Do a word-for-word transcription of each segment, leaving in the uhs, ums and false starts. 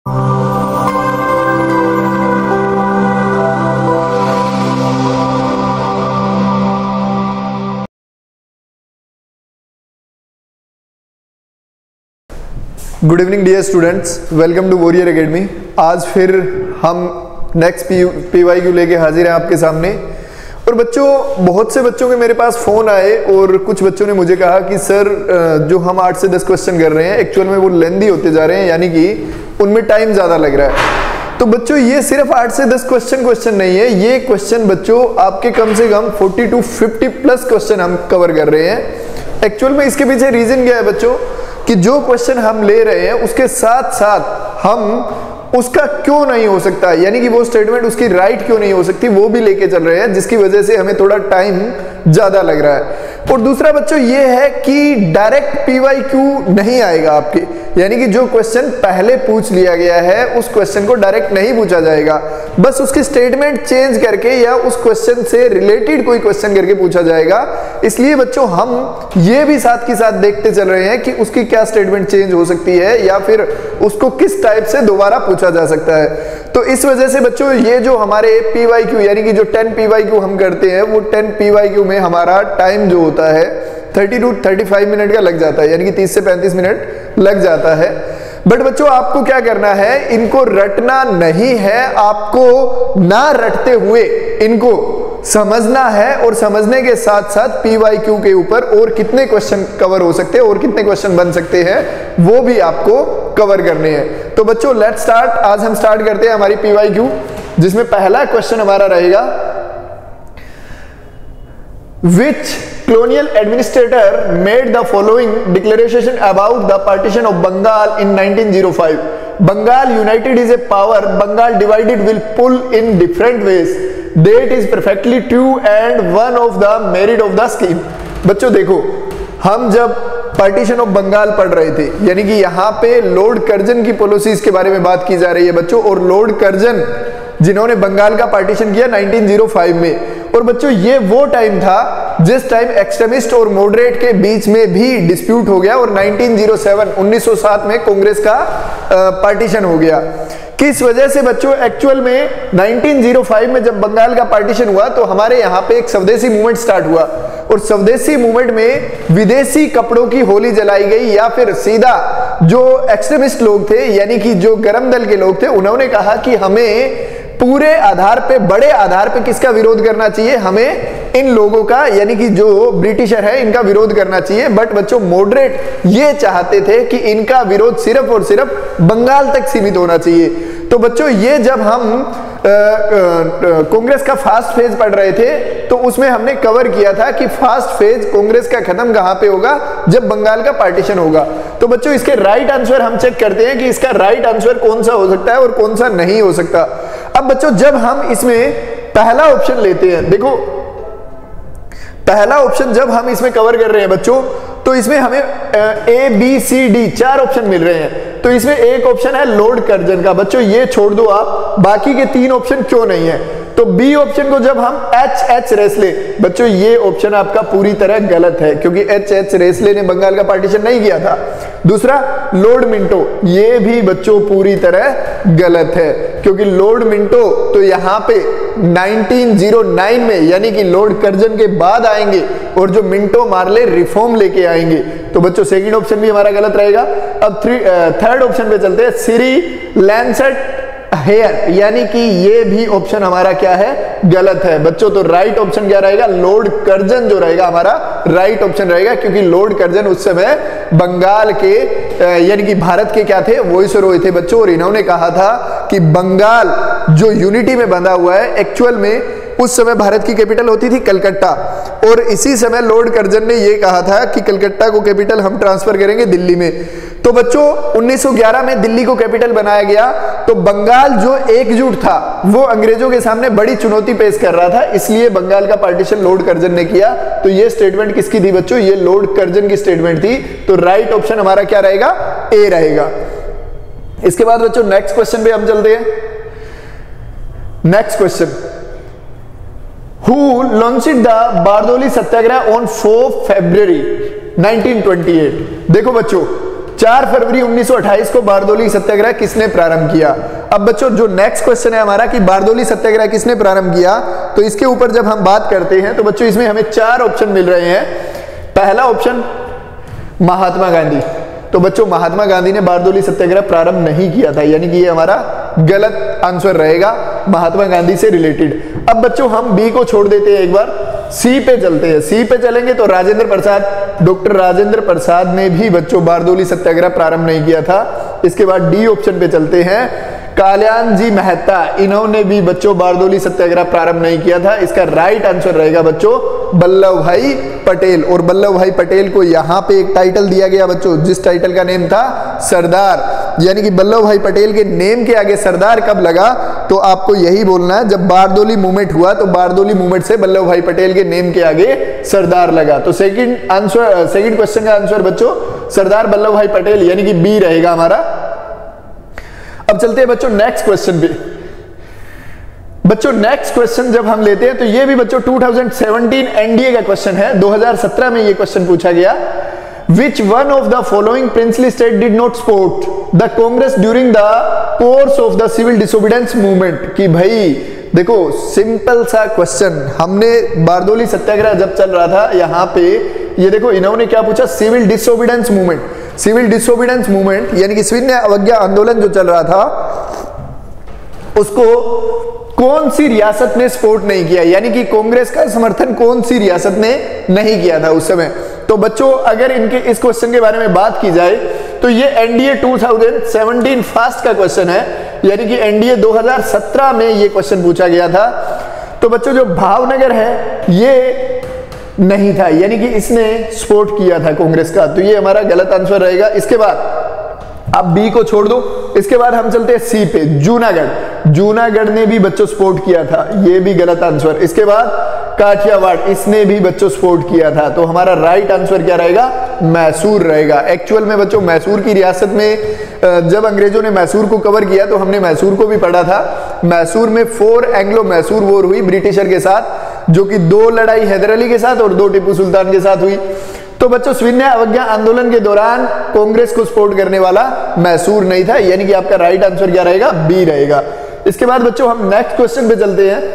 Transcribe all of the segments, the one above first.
Good evening dear students, welcome to warrior academy. आज फिर हम next P P Y Q लेके हाजिर हैं आपके सामने। और बच्चों, बहुत से बच्चों के मेरे पास फ़ोन आए और कुछ बच्चों ने मुझे कहा कि सर जो हम आठ से दस क्वेश्चन कर रहे हैं एक्चुअल में वो लेंदी होते जा रहे हैं, यानी कि उनमें टाइम ज़्यादा लग रहा है। तो बच्चों ये सिर्फ आठ से दस क्वेश्चन क्वेश्चन नहीं है, ये क्वेश्चन बच्चों आपके कम से कम forty to fifty plus question हम कवर कर रहे हैं। एक्चुअल में इसके पीछे रीज़न क्या है बच्चों कि जो क्वेश्चन हम ले रहे हैं उसके साथ साथ हम उसका क्यों नहीं हो सकता, यानी कि वो स्टेटमेंट उसकी राइट क्यों नहीं हो सकती, वो भी लेके चल रहे हैं, जिसकी वजह से हमें थोड़ा टाइम ज्यादा लग रहा है। और दूसरा बच्चों ये है कि डायरेक्ट पी वाई क्यू नहीं आएगा आपके, यानी कि जो क्वेश्चन पहले पूछ लिया गया है उस क्वेश्चन को डायरेक्ट नहीं पूछा जाएगा, बस उसकी स्टेटमेंट चेंज करके या उस क्वेश्चन से रिलेटेड कोई क्वेश्चन करके पूछा जाएगा। इसलिए बच्चों हम ये भी साथ के साथ देखते चल रहे हैं कि उसकी क्या स्टेटमेंट चेंज हो सकती है या फिर उसको किस टाइप से दोबारा पूछा जा सकता है। तो इस वजह से बच्चों ये जो हमारे पी वाई क्यू यानी कि जो टेन पी वाई क्यू हम करते हैं वो टेन पी वाई क्यू में हमारा टाइम जो होता है thirty to thirty five minute का लग जाता है, यानी कि तीस से पैंतीस मिनट लग जाता है। बट बच्चों आपको क्या करना है, इनको रटना नहीं है, आपको ना रटते हुए इनको समझना है और समझने के साथ साथ पी वाई क्यू के ऊपर और कितने क्वेश्चन कवर हो सकते हैं और कितने क्वेश्चन बन सकते हैं वो भी आपको कवर करने हैं। तो बच्चों लेट्स स्टार्ट। आज हम स्टार्ट करते हैं हमारी पी वाई क्यू, जिसमें पहला क्वेश्चन हमारा रहेगा, Which colonial administrator made the following declaration about the partition of Bengal in nineteen oh five? Bengal united is a power, Bengal divided will pull in different ways. That is perfectly true and one of the merit of the scheme. बच्चों देखो, हम जब partition of Bengal पढ़ रहे थे, यानी कि यहाँ पे लॉर्ड कर्जन की पॉलिसीज के बारे में बात की जा रही है बच्चों, और लॉर्ड कर्जन जिन्होंने बंगाल का पार्टीशन किया नाइनटीन ओ फाइव में। और बच्चों ये वो टाइम था जिस टाइम एक्सट्रीमिस्ट और मॉडरेट के बीच में भी डिस्प्यूट हो गया और नाइनटीन ओ सेवन उन्नीस सौ सात में कांग्रेस का पार्टीशन हो गया। किस वजह से बच्चों, एक्चुअल में नाइनटीन ओ फाइव में जब बंगाल का पार्टीशन हुआ तो हमारे यहाँ पे एक स्वदेशी मूवमेंट स्टार्ट हुआ, और स्वदेशी मूवमेंट में विदेशी कपड़ों की होली जलाई गई, या फिर सीधा जो एक्सट्रीमिस्ट लोग थे यानी कि जो गरम दल के लोग थे उन्होंने कहा कि हमें पूरे आधार पे, बड़े आधार पे किसका विरोध करना चाहिए, हमें इन लोगों का यानी कि जो ब्रिटिशर है इनका विरोध करना चाहिए। बट बच्चों मॉडरेट ये चाहते थे कि इनका विरोध सिर्फ और सिर्फ बंगाल तक सीमित होना चाहिए। तो बच्चों ये जब हम कांग्रेस का फास्ट फेज पढ़ रहे थे तो उसमें हमने कवर किया था कि फास्ट फेज कांग्रेस का खत्म कहां पे होगा, जब बंगाल का पार्टीशन होगा। तो बच्चों इसके राइट आंसर हम चेक करते हैं कि इसका राइट आंसर कौन सा हो सकता है और कौन सा नहीं हो सकता। अब बच्चों जब हम इसमें पहला ऑप्शन लेते हैं, देखो पहला ऑप्शन जब हम इसमें कवर कर रहे हैं बच्चों, तो इसमें हमें ए बी सी डी चार ऑप्शन मिल रहे हैं। तो इसमें एक ऑप्शन है लॉर्ड कर्जन का, बच्चों ये छोड़ दो आप, बाकी के तीन ऑप्शन क्यों नहीं है। तो बी ऑप्शन को जब हम एच एच रेसले, बच्चों ये ऑप्शन आपका पूरी तरह गलत है क्योंकि एच एच रेसले ने बंगाल का पार्टीशन नहीं किया था। दूसरा लॉर्ड मिंटो, ये भी बच्चों पूरी तरह गलत है क्योंकि लॉर्ड मिंटो तो यहाँ पे नाइनटीन ओ नाइन में यानी कि लॉर्ड कर्जन के बाद आएंगे और जो मिंटो मार्ले रिफॉर्म लेके आएंगे। तो बच्चों सेकंड ऑप्शन भी हमारा गलत रहेगा। अब थ्री थर्ड ऑप्शन पे चलते हैं, सीरी लैंसेट हेयर, यानी कि ये भी ऑप्शन हमारा क्या है, गलत है बच्चों। तो राइट ऑप्शन क्या रहेगा, लॉर्ड कर्जन जो रहेगा हमारा राइट ऑप्शन रहेगा, क्योंकि लॉर्ड कर्जन उस समय बंगाल के यानी कि भारत के क्या थे, वॉइसरॉय थे बच्चों, और इन्होंने कहा था कि बंगाल जो यूनिटी में बंधा हुआ है, एक्चुअल में उस समय भारत की कैपिटल होती थी कलकत्ता, और इसी समय लॉर्ड कर्जन ने यह कहा था कि कलकत्ता को कैपिटल हम ट्रांसफर करेंगे दिल्ली में। तो बच्चों उन्नीस सौ ग्यारह में दिल्ली को कैपिटल बनाया गया, तो बंगाल जो एकजुट था वो अंग्रेजों के सामने बड़ी चुनौती पेश कर रहा था, इसलिए बंगाल का पार्टीशन लॉर्ड कर्जन ने किया। तो ये स्टेटमेंट किसकी थी बच्चों, ये लॉर्ड कर्जन की स्टेटमेंट थी। तो राइट ऑप्शन हमारा क्या रहेगा, ए रहेगा। इसके बाद बच्चों नेक्स्ट क्वेश्चन पे हम चलते हैं। Next question, Who launched the Bardoli Satyagraha on four February nineteen twenty eight? देखो बच्चों चार फरवरी उन्नीस सौ अट्ठाईस को बारदोली सत्याग्रह किसने प्रारंभ किया। अब बच्चों जो नेक्स्ट क्वेश्चन है हमारा कि बारदोली सत्याग्रह किसने प्रारंभ किया, तो इसके ऊपर जब हम बात करते हैं तो बच्चों इसमें हमें चार ऑप्शन मिल रहे हैं। पहला ऑप्शन महात्मा गांधी, तो बच्चों महात्मा गांधी ने बारदोली सत्याग्रह प्रारंभ नहीं किया था, यानी कि ये हमारा गलत आंसर रहेगा महात्मा गांधी से रिलेटेड। अब बच्चों हम बी को छोड़ देते हैं, एक बार सी पे चलते हैं। सी पे चलेंगे तो राजेंद्र प्रसाद, डॉक्टर राजेंद्र प्रसाद ने भी बच्चों बारदोली सत्याग्रह प्रारंभ नहीं किया था। इसके बाद डी ऑप्शन पे चलते हैं, कल्याण जी मेहता, इन्होंने भी बच्चों बारदोली सत्याग्रह प्रारंभ नहीं किया था। इसका राइट आंसर रहेगा बच्चों वल्लभ भाई पटेल। और वल्लभ भाई पटेल को यहाँ पे एक टाइटल दिया गया बच्चों, जिस टाइटल का नेम था सरदार, यानी कि वल्लभ भाई पटेल के नेम के आगे सरदार कब लगा, तो आपको यही बोलना है जब बारदोली मूवमेंट हुआ, तो बारदोली मूवमेंट से वल्लभ भाई पटेल के नेम के आगे सरदार लगा। तो सेकंड आंसर, सेकंड क्वेश्चन का आंसर बच्चों सरदार वल्लभ भाई पटेल, यानी कि बी रहेगा हमारा। अब चलते हैं बच्चों नेक्स्ट क्वेश्चन पे। बच्चों नेक्स्ट क्वेश्चन जब हम लेते हैं तो ये भी बच्चों दो हज़ार सत्रह एनडीए का क्वेश्चन है। दो हज़ार सत्रह में ये क्वेश्चन पूछा गया, Which one of the following princely state did not support the Congress during the course of the civil disobedience movement? कि भाई देखो सिंपल सा क्वेश्चन, हमने बारदोली सत्याग्रह जब चल रहा था यहाँ पे, ये देखो इन्होंने क्या पूछा, civil disobedience movement. Civil disobedience movement यानी कि सविनय अवज्ञा आंदोलन जो चल रहा था, उसको कौन सी रियासत ने सपोर्ट नहीं किया, यानी कि कांग्रेस का समर्थन कौन सी रियासत ने नहीं किया था उस समय। तो बच्चों अगर इनके इस क्वेश्चन के बारे में बात की जाए तो ये एनडीए दो हज़ार सत्रह फास्ट का क्वेश्चन है, यानी कि एनडीए दो हज़ार सत्रह में ये क्वेश्चन पूछा गया था। तो बच्चों जो भावनगर है ये नहीं था, यानी कि इसने सपोर्ट किया था कांग्रेस का, तो ये हमारा गलत आंसर रहेगा। इसके बाद आप बी को छोड़ दो, इसके बाद हम चलते हैं सी पे, जूनागढ़। जूनागढ़ ने भी बच्चों सपोर्ट किया था, ये भी गलत आंसर। इसके बाद काठियावाड़, इसने भी बच्चों सपोर्ट किया था, तो हमारा राइट आंसर क्या रहेगा, मैसूर रहेगा। एक्चुअल में बच्चों मैसूर की रियासत में जब अंग्रेजों ने मैसूर को कवर किया तो हमने मैसूर को भी पढ़ा था। मैसूर में फोर एंग्लो मैसूर वॉर हुई ब्रिटिशर के साथ, जो कि दो लड़ाई हैदर अली के साथ और दो टीपू सुल्तान के साथ हुई। तो बच्चों सविनय अवज्ञा आंदोलन के दौरान कांग्रेस को सपोर्ट करने वाला मैसूर नहीं था, यानी कि आपका राइट आंसर क्या रहेगा, बी रहेगा। इसके बाद बच्चों हम नेक्स्ट क्वेश्चन पे चलते हैं।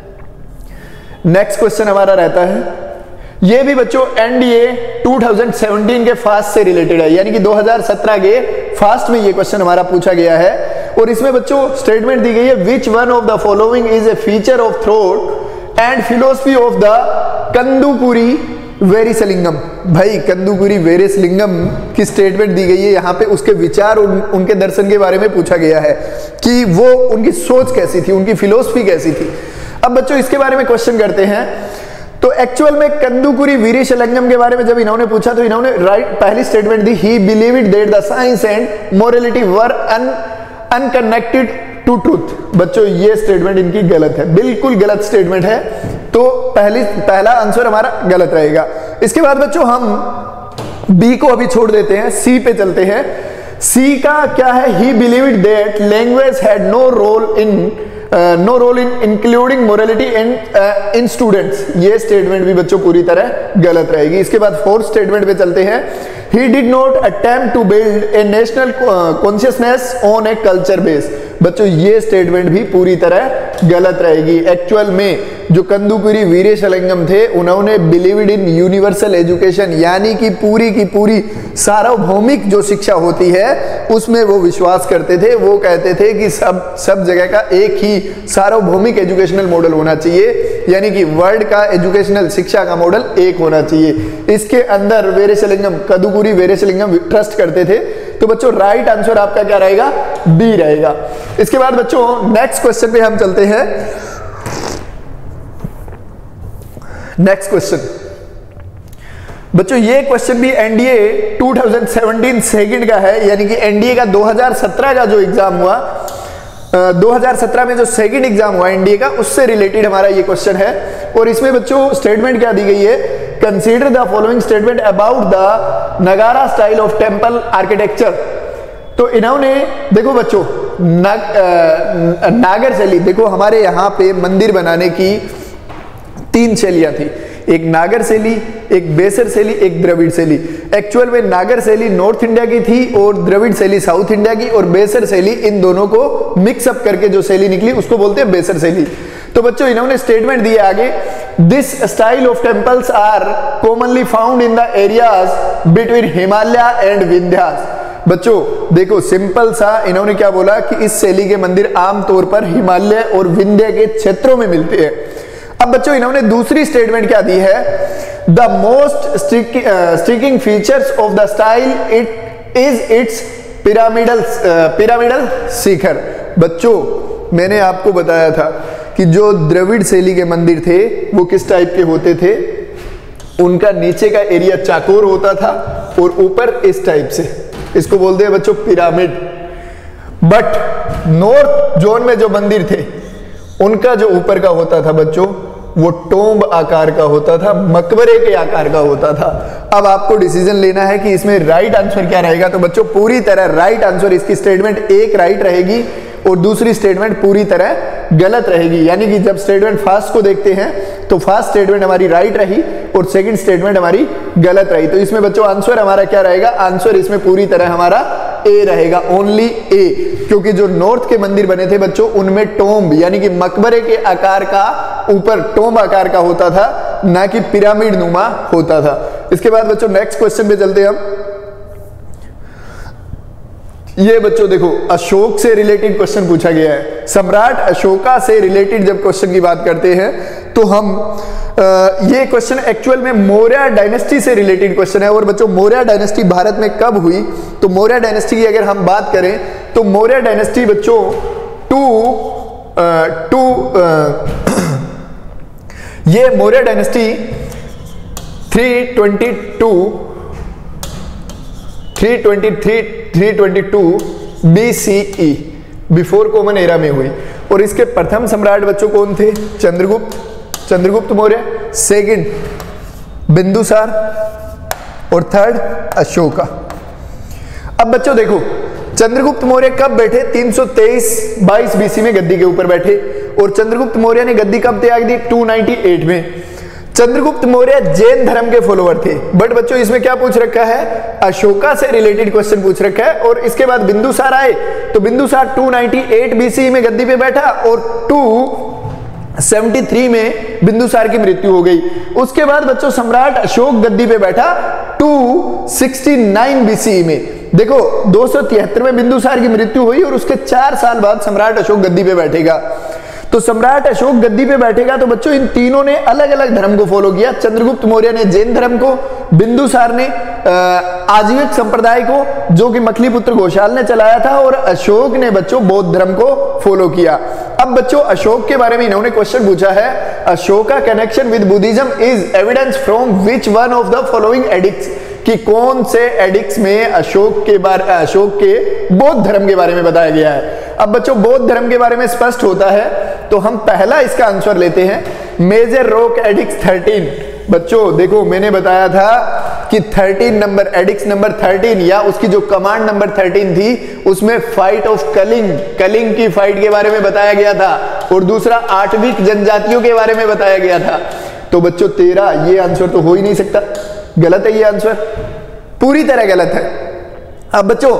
नेक्स्ट क्वेश्चन हमारा रहता है, ये भी बच्चों एनडीए दो हज़ार सत्रह के फास्ट से रिलेटेड है, यानी कि दो हज़ार सत्रह के फास्ट में ये क्वेश्चन हमारा पूछा गया है। और इसमें बच्चों स्टेटमेंट दी गई है, which one of the following is a feature of thought and philosophy of the Kandukuri Veerasalingam. भाई कंदुकुरी वेरिसलिंगम की स्टेटमेंट दी गई है यहाँ पे, उसके विचार उन, उनके दर्शन के बारे में पूछा गया है कि वो उनकी सोच कैसी थी, उनकी फिलोसफी कैसी थी। अब बच्चों इसके बारे में क्वेश्चन करते हैं। तो एक्चुअल में कंदुकुरी वीरेशलिंगम के बारे में जब इन्होंने पूछा तो इन्होंने राइट पहली स्टेटमेंट दी, he believed that the science and morality were un unconnected to truth. बच्चों ये स्टेटमेंट इनकी गलत है, बिल्कुल गलत स्टेटमेंट है, तो पहली पहला आंसर हमारा गलत रहेगा। इसके बाद बच्चों हम बी को अभी छोड़ देते हैं, सी पे चलते हैं। सी का क्या है, he believed that language had no role in no role in including morality in in students. ये स्टेटमेंट भी बच्चों पूरी तरह गलत रहेगी। इसके बाद फोर्थ स्टेटमेंट पे चलते हैं, he did not attempt to build a national consciousness on a culture base। बच्चों ये स्टेटमेंट भी पूरी तरह गलत रहेगी। एक्चुअल में जो कंदुकुरी वीरेशलिंगम थे उन्होंने बिलीव्ड इन यूनिवर्सल एजुकेशन, यानी कि पूरी की पूरी सार्वभौमिक जो शिक्षा होती है उसमें वो विश्वास करते थे। वो कहते थे कि सब सब जगह का एक ही सार्वभौमिक एजुकेशनल मॉडल होना चाहिए, यानी कि वर्ल्ड का एजुकेशनल शिक्षा का मॉडल एक होना चाहिए। इसके अंदर वीरेशलिंगम कंदुकुरी वीरेशलिंगम ट्रस्ट करते थे। तो बच्चों राइट आंसर आपका क्या रहेगा, बी रहेगा। इसके बाद बच्चों नेक्स्ट क्वेश्चन पे हम चलते हैं। नेक्स्ट क्वेश्चन बच्चों, ये क्वेश्चन भी एनडीए दो हज़ार सत्रह सेकंड का है, यानी कि एनडीए का दो हज़ार सत्रह का जो एग्जाम हुआ, दो हज़ार सत्रह में जो सेकंड एग्जाम हुआ एनडीए का, उससे रिलेटेड हमारा ये क्वेश्चन है। और इसमें बच्चों स्टेटमेंट क्या दी गई है, consider the following statement about the Nagara style of temple architecture. तो इन्होंने देखो बच्चों नाग, नागर शैली, देखो हमारे यहाँ पे मंदिर बनाने की तीन शैलियां थी, एक नागर शैली, एक बेसर शैली, एक द्रविड़ शैली। एक्चुअल में नागर शैली नॉर्थ इंडिया की थी और द्रविड़ शैली साउथ इंडिया की, और बेसर शैली इन दोनों को मिक्सअप करके जो शैली निकली उसको बोलते हैं बेसर शैली। तो बच्चों इन्होंने स्टेटमेंट दिया आगे, this style of temples are commonly found in the areas between Himalaya and Vindhyas. बच्चों देखो सिंपल सा इन्होंने क्या बोला कि इस शैली के मंदिर आमतौर पर हिमालय और विंध्य के क्षेत्रों में मिलते हैं। अब बच्चों इन्होंने दूसरी स्टेटमेंट क्या दी है, the most striking features of the style it is its pyramidal pyramidal shikhara. बच्चों मैंने आपको बताया था कि जो द्रविड़ शैली के मंदिर थे वो किस टाइप के होते थे, उनका नीचे का एरिया चाकोर होता था और ऊपर इस टाइप से, इसको बोलते हैं बच्चों पिरामिड। बट नॉर्थ जोन में जो मंदिर थे उनका जो ऊपर का होता था बच्चों वो टोम्ब आकार का होता था, मकबरे के आकार का होता था। अब आपको डिसीजन लेना है कि इसमें राइट आंसर क्या रहेगा। तो बच्चों पूरी तरह राइट आंसर, इसकी स्टेटमेंट एक राइट रहेगी और दूसरी स्टेटमेंट पूरी तरह गलत रहेगी। यानी कि जब स्टेटमेंट फर्स्ट को देखते हैं तो फर्स्ट स्टेटमेंट हमारी राइट रही और सेकंड स्टेटमेंट हमारी गलत रही। तो इसमें बच्चों आंसर हमारा क्या रहेगा, आंसर इसमें पूरी तरह हमारा ए रहेगा, ओनली ए। क्योंकि जो नॉर्थ के मंदिर बने थे बच्चों उनमें टोम्ब यानी कि मकबरे के आकार का ऊपर टोम्ब आकार का होता था, ना कि पिरामिड नुमा होता था। इसके बाद बच्चों नेक्स्ट क्वेश्चन पे चलते हैं हम। ये बच्चों देखो अशोक से रिलेटेड क्वेश्चन पूछा गया है। सम्राट अशोका से रिलेटेड जब क्वेश्चन की बात करते हैं तो हम आ, ये क्वेश्चन एक्चुअल में मौर्य डायनेस्टी से रिलेटेड क्वेश्चन है। और बच्चों मौर्य डायनेस्टी भारत में कब हुई, तो मौर्य डायनेस्टी की अगर हम बात करें तो मौर्य डायनेस्टी बच्चों टू टू ये Maurya dynasty three twenty two three twenty three three twenty two BCE before common era में हुई। और इसके प्रथम सम्राट बच्चों कौन थे, चंद्रगुप्त चंद्रगुप्त मौर्य, सेकंड बिंदुसार और थर्ड अशोका। अब बच्चों देखो चंद्रगुप्त मौर्य कब बैठे, तीन सौ तेईस बाईस बीसी में गद्दी के ऊपर बैठे। और चंद्रगुप्त मौर्य ने गद्दी कब त्याग दी, दो सौ अट्ठानवे में। चंद्रगुप्त मौर्य जैन धर्म के फॉलोवर थे। बट बच्चों इसमें क्या पूछ रखा है, अशोका से रिलेटेड क्वेश्चन पूछ रखा है। और इसके बाद बिंदुसार आए तो बिंदुसार दो सौ अट्ठानवे बीसी में गद्दी पे बैठा और दो सौ तिहत्तर में बिंदुसार की मृत्यु हो गई। उसके बाद बच्चों सम्राट अशोक गद्दी पे बैठा दो सौ उनहत्तर बीसी में। देखो दो सौ तिहत्तर में बिंदुसार की मृत्यु हुई और उसके चार साल बाद सम्राट अशोक गद्दी पे बैठेगा। तो सम्राट अशोक गद्दी पे बैठेगा तो बच्चों इन तीनों ने अलग अलग धर्म को फॉलो किया। चंद्रगुप्त मौर्य ने जैन धर्म को, बिंदुसार ने आजीविक संप्रदाय को जो कि मखलीपुत्र घोषाल ने चलाया था, और अशोक ने बच्चों बौद्ध धर्म को फॉलो किया। अब बच्चों अशोक के बारे में इन्होंने क्वेश्चन पूछा है, Ashoka connection with Buddhism is evidence from which one of the following edicts, कि कौन से एडिक्ट्स में अशोक के बारे अशोक के बौद्ध धर्म के बारे में बताया गया है। अब बच्चों बौद्ध धर्म के बारे में स्पष्ट होता है तो हम पहला इसका आंसर लेते हैं, मेजर रॉक एडिक्ट्स थर्टीन। बच्चों देखो मैंने बताया था कि thirteen number edicts number thirteen या उसकी जो कमांड नंबर थर्टीन थी उसमें फाइट ऑफ कलिंग कलिंग की फाइट के बारे में बताया गया था, और दूसरा आठवीं जनजातियों के बारे में बताया गया था। तो बच्चों तेरह ये आंसर तो हो ही नहीं सकता, गलत है ये आंसर, पूरी तरह गलत है। अब बच्चों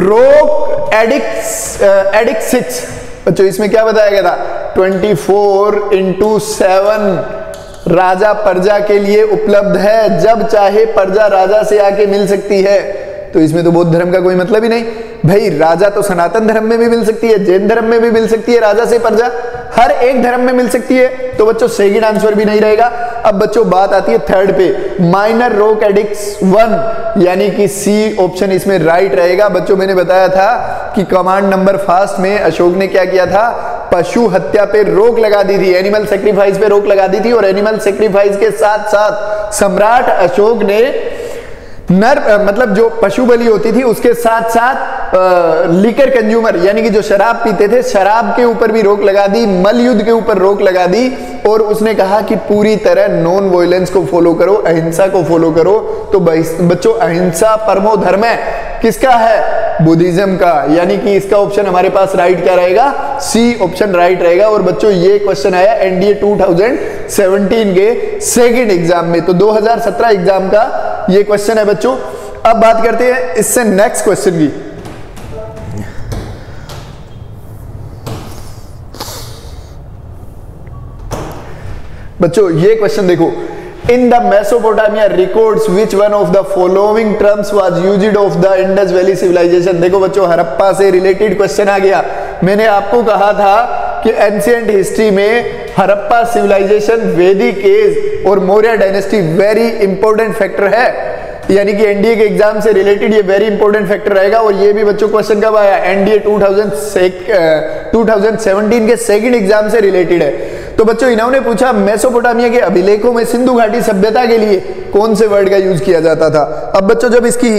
रॉक एडिक्ट्स एडिक्ट सिक्स, बच्चों इसमें क्या बताया गया था, ट्वेंटी फोर इंटू सेवन राजा प्रजा के लिए उपलब्ध है, जब चाहे प्रजा राजा से आके मिल सकती है। तो इसमें तो बौद्ध धर्म का कोई मतलब ही नहीं भाई, राजा तो सनातन धर्म में भी मिल सकती है, जैन धर्म में भी मिल सकती है, राजा से प्रजा हर एक धर्म में मिल सकती है। तो बच्चों सेकंड आंसर भी नहीं रहेगा। अब बच्चों बात आती है थर्ड पे, माइनर रॉक एडिक्ट्स वन, यानी कि सी ऑप्शन इसमें राइट रहेगा। बच्चों मैंने बताया था कि कमांड नंबर फास्ट में अशोक ने क्या किया था, पशु हत्या पे रोक लगा दी थी, एनिमल सेक्रीफाइस पे रोक लगा दी थी। और एनिमल सेक्रीफाइस के साथ साथ सम्राट अशोक ने नर मतलब जो पशु बलि होती थी उसके साथ साथ लिकर कंज्यूमर यानी कि जो शराब पीते थे, शराब के ऊपर भी रोक लगा दी, मल युद्ध के ऊपर रोक लगा दी। और उसने कहा कि पूरी तरह नॉन वायलेंस को फॉलो करो, अहिंसा को फॉलो करो। तो बच्चों अहिंसा परमो धर्म है, किसका है? बुद्धिज्म का। यानी कि इसका ऑप्शन हमारे पास राइट क्या रहेगा? सी ऑप्शन राइट रहेगा। और बच्चों ये क्वेश्चन आया एनडीए टू थाउजेंड सेवनटीन के सेकंड एग्जाम में, तो दो हज़ार सत्रह एग्जाम का ये क्वेश्चन है बच्चों। अब बात करते हैं इससे नेक्स्ट क्वेश्चन की। बच्चों ये क्वेश्चन देखो, in the Mesopotamia records which one of the following terms was used of the Indus valley civilization. देखो बच्चों हड़प्पा से रिलेटेड क्वेश्चन आ गया। मैंने आपको कहा था कि एंशिएंट हिस्ट्री में हड़प्पा सिविलाइजेशन, वैदिक एज और Maurya dynasty very important factor है। यानी कि एनडीए के एग्जाम से रिलेटेड ये वेरी इंपॉर्टेंट फैक्टर रहेगा। और ये भी बच्चों क्वेश्चन कब आया? एनडीए टू थाउजेंड सेवनटीन के सेकंड एग्जाम से रिलेटेड है। तो बच्चों इन्होंने पूछा मेसोपोटामिया के अभिलेखों में सिंधु घाटी सभ्यता के लिए कौन से वर्ड का यूज किया जाता था। अब बच्चों जब इसकी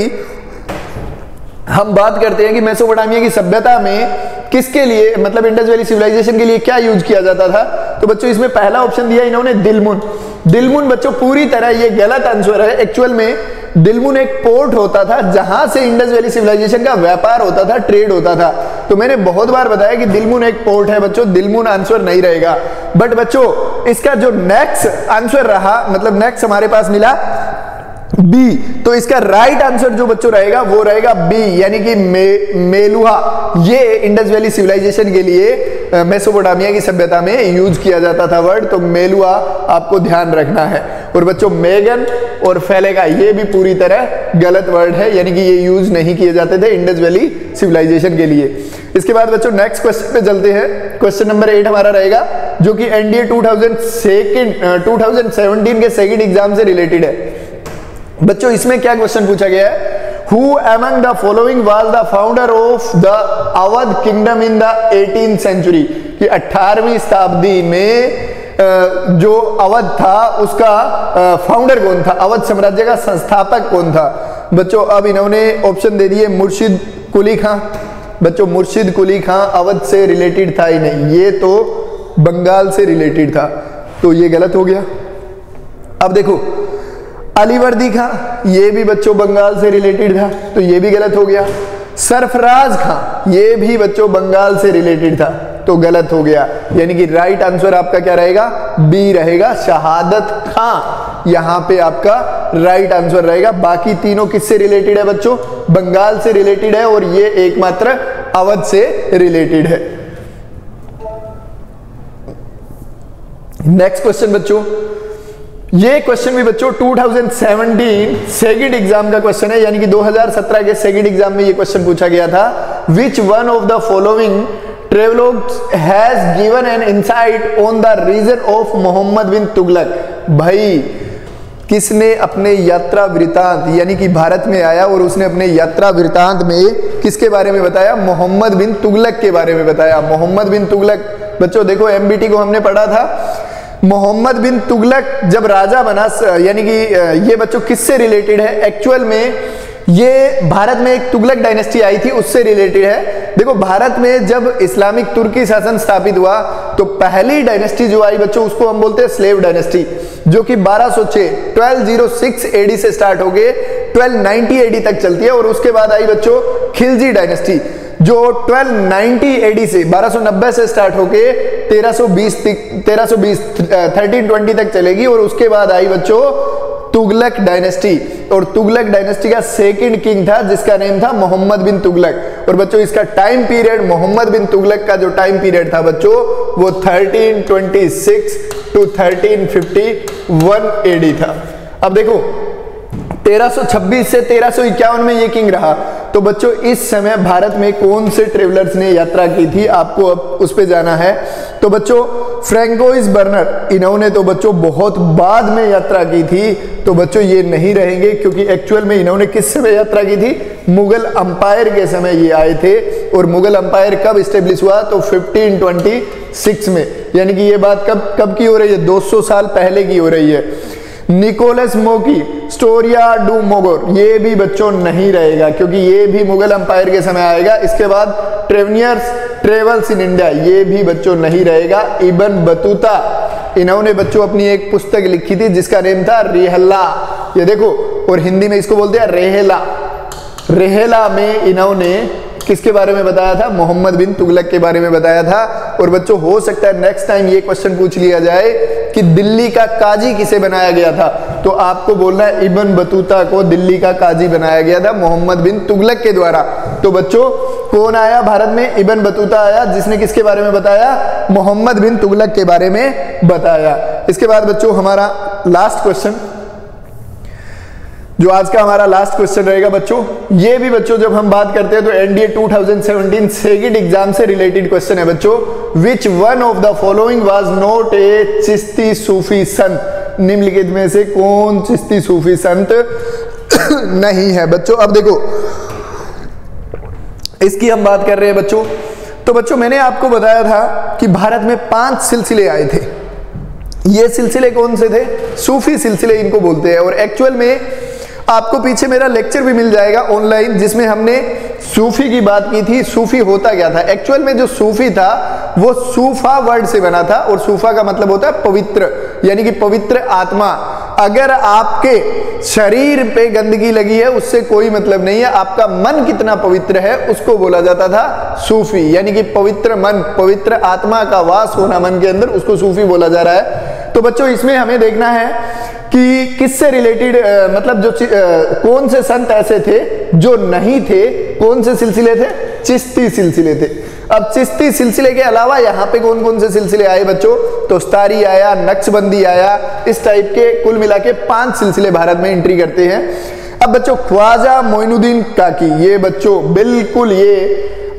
हम बात करते हैं कि मेसोपोटामिया की सभ्यता में किसके लिए, मतलब इंडस वैली सिविलाइजेशन के लिए क्या यूज किया जाता था, तो बच्चों इसमें पहला ऑप्शन दिया इन्होंने दिलमुन। दिलमुन बच्चों पूरी तरह ये गलत आंसर है। एक्चुअल में दिलमुन एक पोर्ट होता था जहां से इंडस वैली सिविलाइजेशन का व्यापार होता था, ट्रेड होता था। तो मैंने बहुत बार बताया कि दिलमुन एक पोर्ट है बच्चों, दिलमुन आंसर नहीं रहेगा। बट बच्चों इसका जो नेक्स्ट आंसर रहा, मतलब नेक्स्ट हमारे पास मिला बी, तो इसका राइट आंसर जो बच्चों रहेगा वो रहेगा बी, यानी कि मे, मेलुहा। ये इंडस वैली सिविलाइजेशन के लिए मेसोपोटामिया की सभ्यता में यूज किया जाता था वर्ड, तो मेलुहा आपको ध्यान रखना है। और बच्चों मेगन और फैलेगा ये भी पूरी तरह गलत वर्ड है, यानी कि ये यूज नहीं किए जाते थे इंडस वैली सिविलाइजेशन के लिए। इसके बाद बच्चों नेक्स्ट क्वेश्चन पे चलते हैं। क्वेश्चन नंबर एट हमारा रहेगा जो कि एनडीए टू थाउजेंड सेवनटीन के सेकंड एग्जाम से रिलेटेड है। बच्चों इसमें क्या क्वेश्चन पूछा गया है? Who among the following was the founder of the Awadh kingdom in the eighteenth century? कि अठारहवीं शताब्दी में जो अवध था उसका फाउंडर कौन था, अवध साम्राज्य का संस्थापक कौन था। बच्चों अब इन्होंने ऑप्शन दे दिए मुर्शिद कुली खां। बच्चों मुर्शिद कुली खां अवध से रिलेटेड था ही नहीं, ये तो बंगाल से रिलेटेड था, तो ये गलत हो गया। अब देखो अलीवर्दी खां, ये भी बच्चों बंगाल से रिलेटेड था, तो ये भी गलत हो गया। सरफराज खां, ये भी बच्चों बंगाल से रिलेटेड था, तो गलत हो गया। यानी कि राइट आंसर आपका क्या रहेगा? बी रहेगा, शहादत खां यहां पे आपका राइट आंसर रहेगा। बाकी तीनों किससे रिलेटेड है बच्चों? बंगाल से रिलेटेड है, और ये एकमात्र अवध से रिलेटेड है। नेक्स्ट क्वेश्चन बच्चों, ये क्वेश्चन भी बच्चों two thousand seventeen second exam का क्वेश्चन है, यानी कि दो हज़ार सत्रह के सेकंड एग्जाम में ये क्वेश्चन पूछा गया था। Which one of the following travelogues has given an insight on the region of Mohammad bin Tughlaq? भाई किसने अपने यात्रा वृतांत, यानी कि भारत में आया और उसने अपने यात्रा वृतांत में किसके बारे में बताया? मोहम्मद बिन तुगलक के बारे में बताया। मोहम्मद बिन तुगलक बच्चों देखो एमबीटी को हमने पढ़ा था, मोहम्मद बिन तुगलक जब राजा बना, यानी कि ये बच्चों किससे रिलेटेड है? एक्चुअल में ये भारत में एक तुगलक डायनेस्टी आई थी, उससे रिलेटेड है। देखो भारत में जब इस्लामिक तुर्की शासन स्थापित हुआ तो पहली डायनेस्टी जो आई बच्चों उसको हम बोलते हैं स्लेव डायनेस्टी, जो कि बारह सौ छह बारह सौ छह एडी से स्टार्ट हो गए बारह सौ नब्बे एडी तक चलती है। और उसके बाद आई बच्चों खिलजी डायनेस्टी जो बारह सौ नब्बे एडी से बारह सौ नब्बे से स्टार्ट होके तेरह सौ बीस तेरह सौ बीस तेरह सौ बीस तक चलेगी। और उसके बाद आई बच्चों तुगलक डायनेस्टी, और तुगलक डायनेस्टी का सेकंड किंग था जिसका नेम था मोहम्मद बिन तुगलक। और बच्चों इसका टाइम पीरियड, मोहम्मद बिन तुगलक का जो टाइम पीरियड था बच्चों वो तेरह सौ छब्बीस टू तेरह सौ इक्यावन एडी था। अब देखो तेरह सौ छब्बीस से तेरह सौ इक्यावन में ये किंग रहा, तो बच्चों इस समय भारत में कौन से ट्रेवलर्स ने यात्रा की थी आपको अब उस पे जाना है। तो बच्चों फ्रैंकोइस बर्नर, इन्होंने तो बच्चों बहुत बाद में यात्रा की थी, तो बच्चों ये नहीं रहेंगे क्योंकि एक्चुअल में इन्होंने किस समय यात्रा की थी? मुगल अंपायर के समय ये आए थे। और मुगल अंपायर कब स्टेब्लिश हुआ? तो पंद्रह सौ छब्बीस में, यानी कि ये बात कब कब की हो रही है? दो सौ साल पहले की हो रही है। निकोलस मोकी, स्टोरिया डू मोगोर, ये भी बच्चों नहीं रहेगा क्योंकि ये भी मुगल अंपायर के समय आएगा। इसके बाद ट्रेवनियर्स ट्रेवल्स इन इंडिया, ये भी बच्चों नहीं रहेगा। इब्न बतूता, इन्होंने बच्चों अपनी एक पुस्तक लिखी थी जिसका नेम था रेहला, ये देखो, और हिंदी में इसको बोलते हैं रेहला। रेहला में इन्होंने किसके बारे में बताया था? मोहम्मद बिन तुगलक के बारे में बताया था। और बच्चों हो सकता है नेक्स्ट टाइम ये क्वेश्चन पूछ लिया जाए कि दिल्ली का काजी किसे बनाया गया था, तो आपको बोलना है इब्न बतूता को दिल्ली का काजी बनाया गया था मोहम्मद बिन तुगलक के द्वारा। तो बच्चों कौन आया भारत में? इब्न बतूता आया, जिसने किसके बारे में बताया? मोहम्मद बिन तुगलक के बारे में बताया। इसके बाद बच्चों हमारा लास्ट क्वेश्चन, जो आज का हमारा लास्ट क्वेश्चन रहेगा बच्चों, ये भी बच्चों जब हम बात करते हैं तो NDA two thousand seventeen second exam से रिलेटेड क्वेश्चन है बच्चों। Which one of the following was not a Chishti Sufi sant? निम्नलिखित में से कौन चिश्ती सूफी संत नहीं है बच्चों? अब देखो इसकी हम बात कर रहे हैं बच्चों। तो बच्चों मैंने आपको बताया था कि भारत में पांच सिलसिले आए थे। ये सिलसिले कौन से थे? सूफी सिलसिले इनको बोलते हैं। और एक्चुअल में आपको पीछे मेरा लेक्चर भी मिल जाएगा ऑनलाइन, जिसमें हमने सूफी की बात की थी। सूफी होता क्या था? एक्चुअल में जो सूफी था वो सूफा वर्ड से बना था, और सूफा का मतलब होता है पवित्र, यानी कि पवित्र आत्मा। अगर आपके शरीर पे गंदगी लगी है उससे कोई मतलब नहीं है, आपका मन कितना पवित्र है उसको बोला जाता था सूफी, यानी कि पवित्र मन, पवित्र आत्मा का वास होना मन के अंदर, उसको सूफी बोला जा रहा है। तो बच्चों इसमें हमें देखना है कि किससे रिलेटेड, मतलब जो आ, कौन से संत ऐसे थे जो नहीं थे, कौन से सिलसिले थे? चिश्ती सिलसिले थे। अब चिश्ती सिलसिले के अलावा यहाँ पे कौन कौन से सिलसिले आए बच्चों? तो स्तारी आया, नक्शबंदी आया, इस टाइप के कुल मिला के पांच सिलसिले भारत में एंट्री करते हैं। अब बच्चों ख्वाजा मोइनुद्दीन काकी, ये बच्चों बिल्कुल ये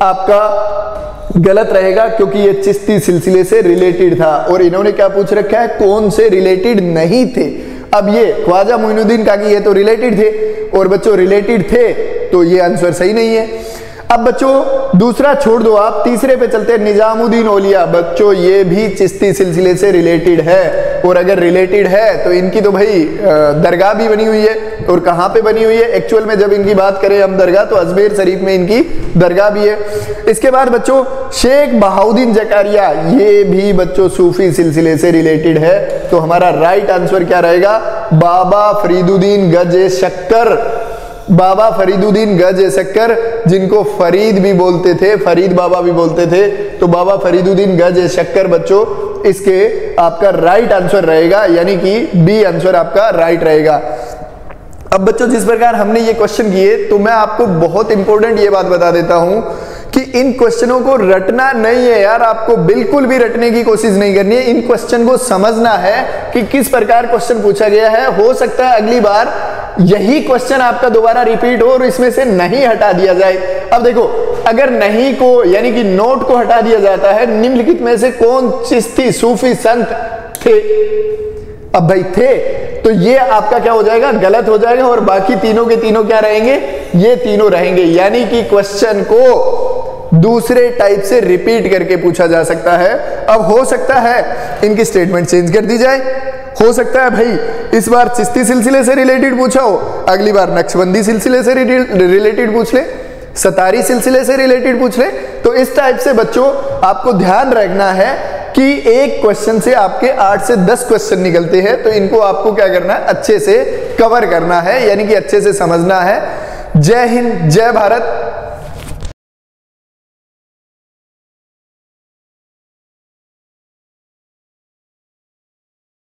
आपका गलत रहेगा, क्योंकि ये चिश्ती सिलसिले से रिलेटेड था। और इन्होंने क्या पूछ रखा है? कौन से रिलेटेड नहीं थे। अब ये ख्वाजा मोइनुद्दीन काकी ये तो रिलेटेड थे, और बच्चों रिलेटेड थे तो ये आंसर सही नहीं है। अब बच्चों दूसरा छोड़ दो, आप तीसरे पे चलते हैं, निजामुद्दीन औलिया। बच्चों ये भी चिश्ती सिलसिले से रिलेटेड है, और अगर रिलेटेड है तो इनकी तो भाई दरगाह भी बनी हुई है। और कहाँ पे बनी हुई है? एक्चुअल में जब इनकी बात करें हम दरगाह, तो अजमेर शरीफ में इनकी दरगाह भी है। इसके बाद बच्चों शेख बहाउद्दीन जकारिया, ये भी बच्चों सूफी सिलसिले से रिलेटेड है। तो हमारा राइट आंसर क्या रहेगा? बाबा फरीदुद्दीन गज शक्कर, बाबा फरीदुद्दीन गज शक्कर, जिनको फरीद भी बोलते थे, फरीद बाबा भी बोलते थे। तो बाबा फरीदुद्दीन गज शक्कर बच्चों इसके आपका राइट आंसर रहेगा, यानी कि बी आंसर आपका राइट रहेगा। अब बच्चों जिस प्रकार हमने ये क्वेश्चन किए, तो मैं आपको बहुत इंपॉर्टेंट ये बात बता देता हूं कि इन क्वेश्चनों को रटना नहीं है यार, आपको बिल्कुल भी रटने की कोशिश नहीं करनी है। इन क्वेश्चन को समझना है कि किस प्रकार क्वेश्चन पूछा गया है। हो सकता है अगली बार यही क्वेश्चन आपका दोबारा रिपीट हो और इसमें से नहीं हटा दिया जाए। अब देखो, अगर नहीं को यानी कि नोट को हटा दिया जाता है, निम्नलिखित में से कौन चिश्ती सूफी संत थे? अब भाई थे, तो ये आपका क्या हो जाएगा? गलत हो जाएगा, और बाकी तीनों के तीनों क्या रहेंगे? ये तीनों रहेंगे। यानी कि क्वेश्चन को दूसरे टाइप से रिपीट करके पूछा जा सकता है। अब हो सकता है इनकी स्टेटमेंट चेंज कर दी जाए, हो सकता है भाई इस बार चिश्ती सिलसिले से रिलेटेड पूछा हो, अगली बार नक्शबंदी सिलसिले से रिलेटेड पूछ ले, सतारी सिलसिले से रिलेटेड पूछ ले। तो इस टाइप से बच्चों आपको ध्यान रखना है कि एक क्वेश्चन से आपके आठ से दस क्वेश्चन निकलते हैं, तो इनको आपको क्या करना है? अच्छे से कवर करना है, यानी कि अच्छे से समझना है। जय हिंद, जय भारत।